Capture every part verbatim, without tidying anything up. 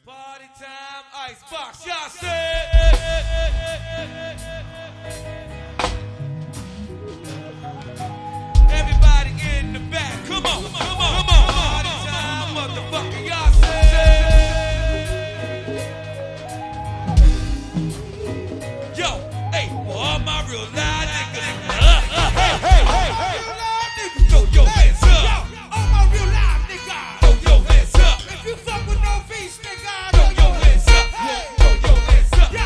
Party time, Icebox, y'all say. Everybody in the back, come on, come on, come on. Party time, motherfucker, y'all say. Yo, hey, for all my real live niggas, uh, uh, hey, hey, hey, hey, throw your hands up. All my real live niggas, Throw your hands up. if you fuck with no face, nigga, Throw your hands up. Throw your hands up. yeah,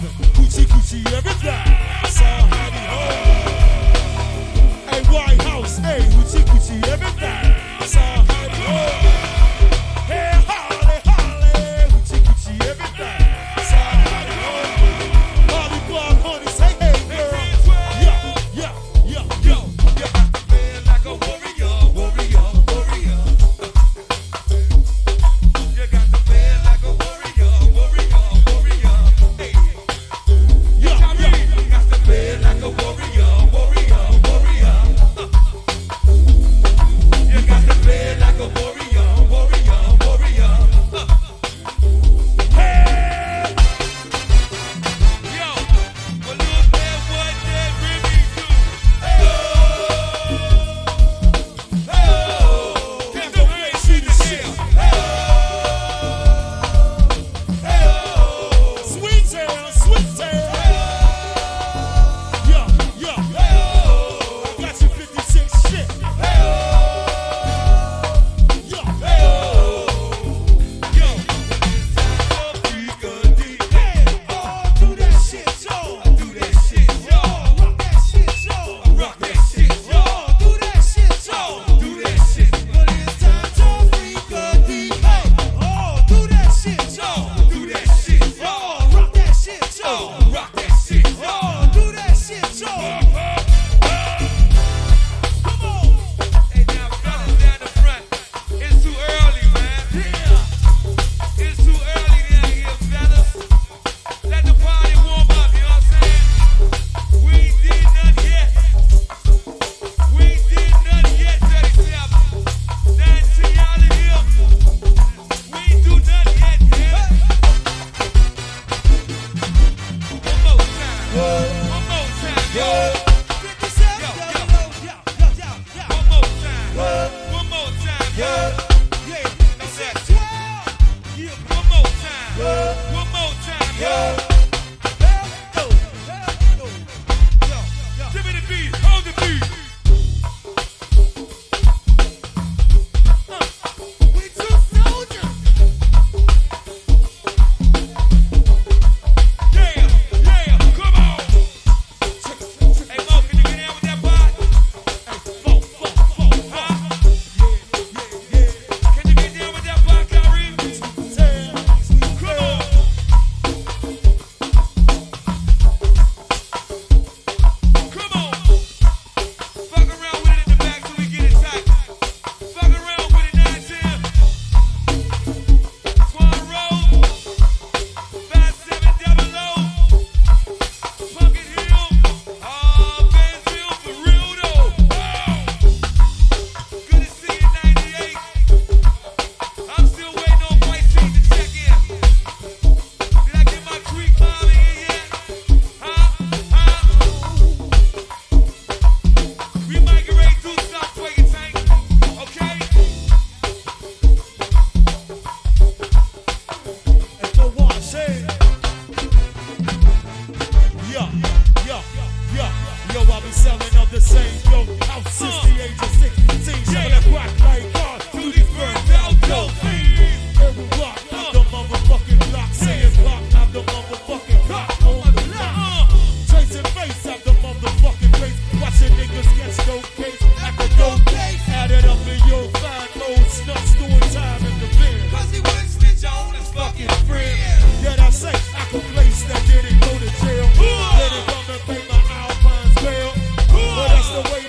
Coochie coochie everything. So howdy ho. Hey White House, hey coochie coochie everything. So howdy ho. Hey Holly Holly, coochie coochie everything. So howdy ho. Bobby Clark honey, say hey girl. Yeah, yeah, yeah, Yo, you got to feel like a warrior, warrior, warrior. You got to feel like a warrior, warrior, warrior. Hey, yeah, Kyrie, yeah. you got to feel like a warrior, warrior, warrior. You got to feel like a warrior, warrior, warrior. Hey, Yo, what little man, what did Remy do? Hey, oh, there's no way she the hell. Hey, oh, sweet tail, sweet tail. Yeah, yeah. I got you fifty-six shit. Yeah. yo, Africa D. Hey, Oh, do that shit, yo. do that shit, yo. Rock that shit, yo. Rock that shit, yo. Yo, do that shit, yo. Do that shit, But it's time to freak a D. Hey, oh, do that shit, yo. do that shit, yo. Oh, rock that shit, yo. Rock that shit, yo. Oh, do that shit, yo. Come on. Hey, now, fellas down the front, it's too early, man. It's too early down here, fellas. Let the party warm up, you know what I'm saying? We ain't did nothing yet. We ain't did nothing yet, thirty-seven. nineteen, y'all in here. We ain't do nothing yet, damn it. One more time. One more time, yo. fifty-seven, Yo, yo, yo. yo, yo, yo, yo, yo. One more time. One more time, yo. Yeah, That's six, it. twelve. Yeah, One more time. One more time, yo. hell no, hell no. Yo, yo. Give me the beat. Hold the beat. We two soldiers. Yeah, yeah, come on. Hey, Mo, can you get down with that part? Four, four, four, Huh? Can you get down with that part, Kyrie? tail. Come on. Come on. Fuck around with it in the back till we get it tight. Fuck around with it, nine ten. Swan Road. five seven double O. Pumpkin Hill. Ah, Bentonville for real though. Oh. Good to see you, ninety-eight. I'm still waiting on White Team to check in. Did I get my Creek Mom in here yet? Huh? Huh? We might get ready to do something for you, Tank. Okay? And for one, say. Yeah, yeah, yeah. Yo, I be selling up the same dope house since the age of sixteen. Shoving that crack like God through these burned out dope fiends. Every block, out the motherfucking block. Saying block, out the motherfucking block. On the block. Chasing face out the motherfucking face. Watching niggas get dope case after dope case. Add it up in your fine mode. Snuffs doing time in the bin. Cause he wouldn't snitch on his fucking friend. Yet I say I could place that didn't go to jail. Didn't come and pay my Alpine's bail. But that's the way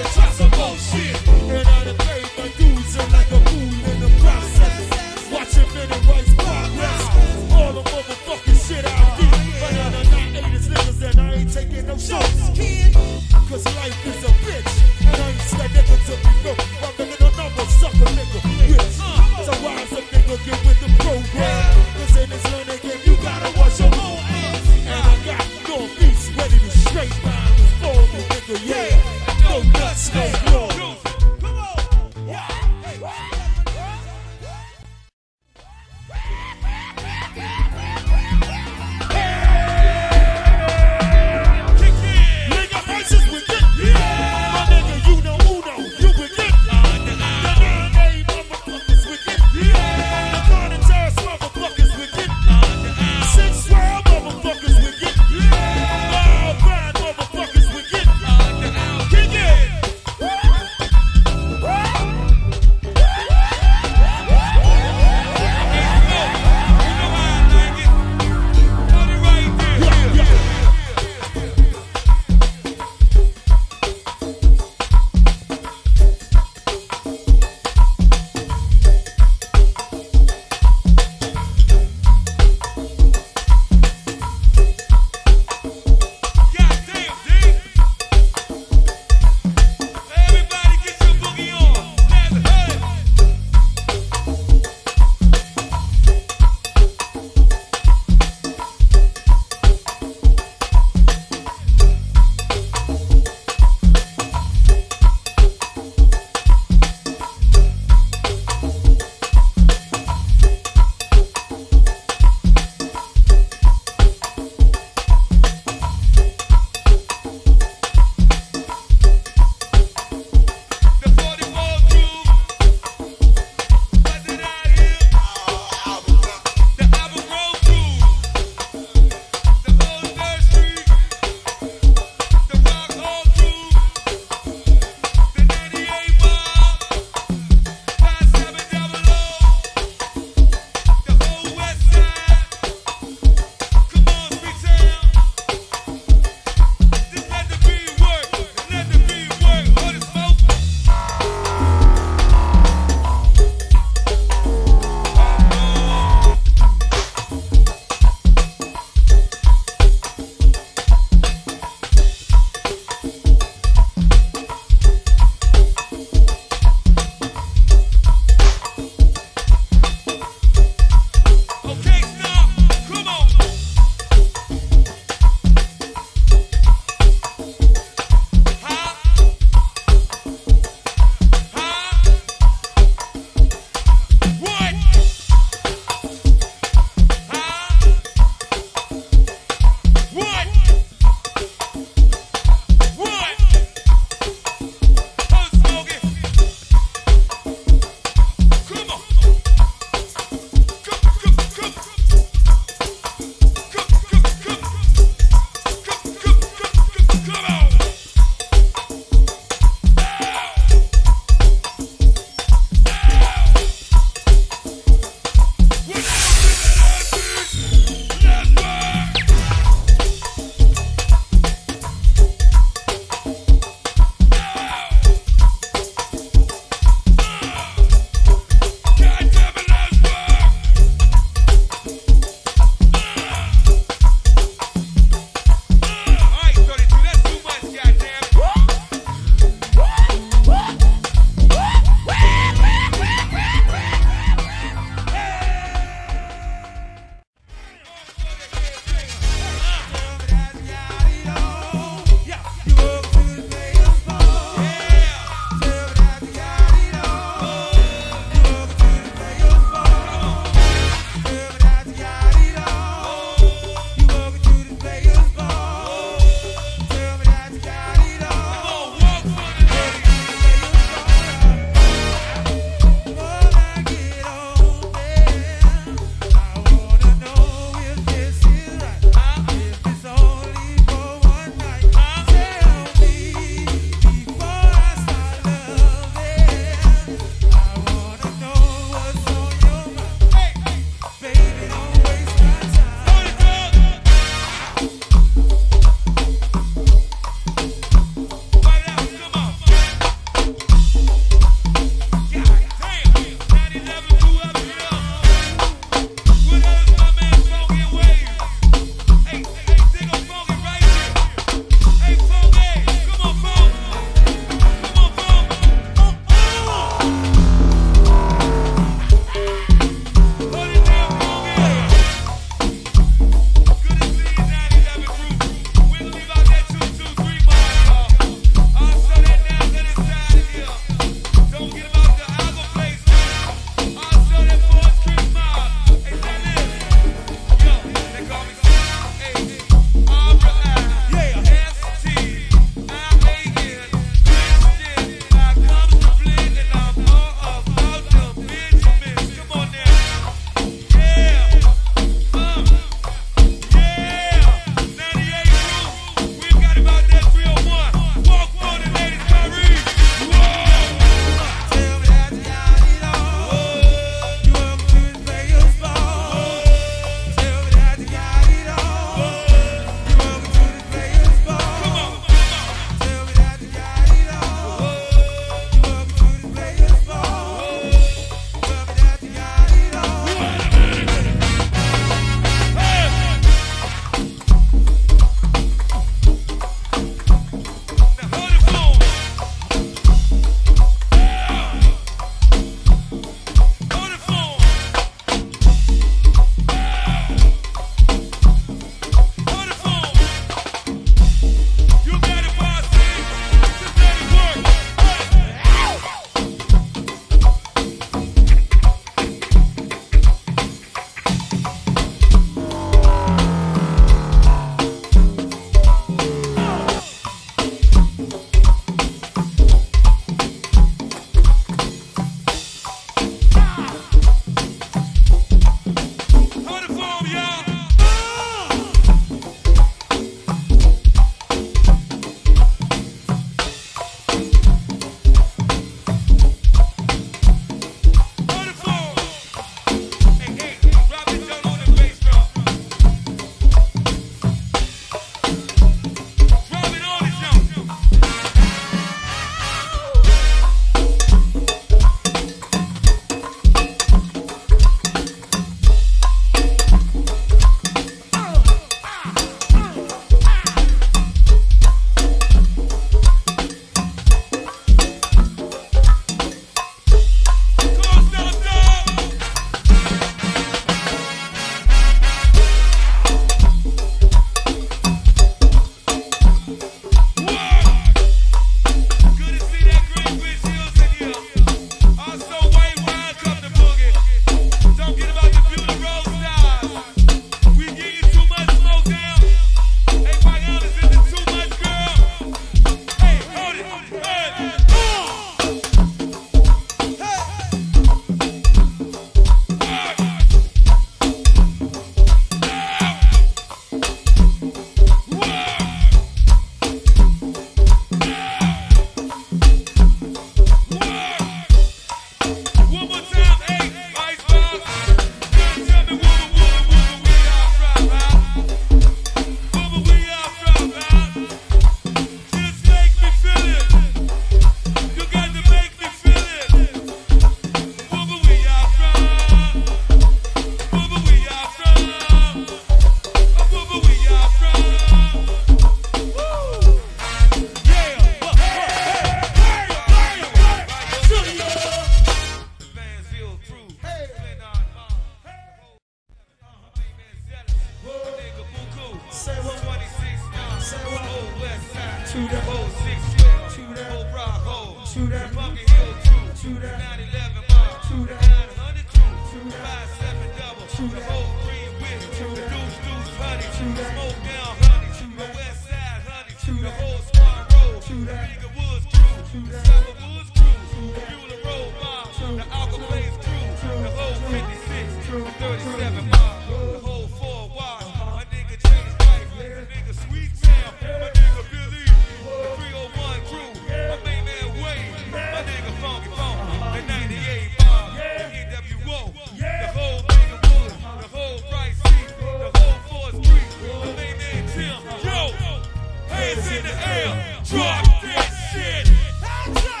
True that. The Bunker Hill crew. True The that. nine eleven mob. True The that. nine hundred crew. True The that. five seven double. True The that. whole green whip. True The that. deuce deuce honey. True The that. smoke down honey. True The that. west side honey. True The that. whole smart road. True The that. nigga Woods crew. True The that. Summer Woods crew. True The that. Bueller Road mob. True. The Alka Blaze crew. True. The whole True. fifty-six. True. The thirty-seven True. mob. The whole four wide. My nigga James White. The nigga Sweet Sam. My nigga Billy. The three oh one crew. My main man Wade. My nigga Funky Funk. The ninety-eight mob. The N W O. The whole nigga Wood. The whole Bright Seat. The whole fourth Street. My main man Tim. Yo! Hands in the air. Drop that shit. Hands up.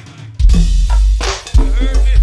You heard me?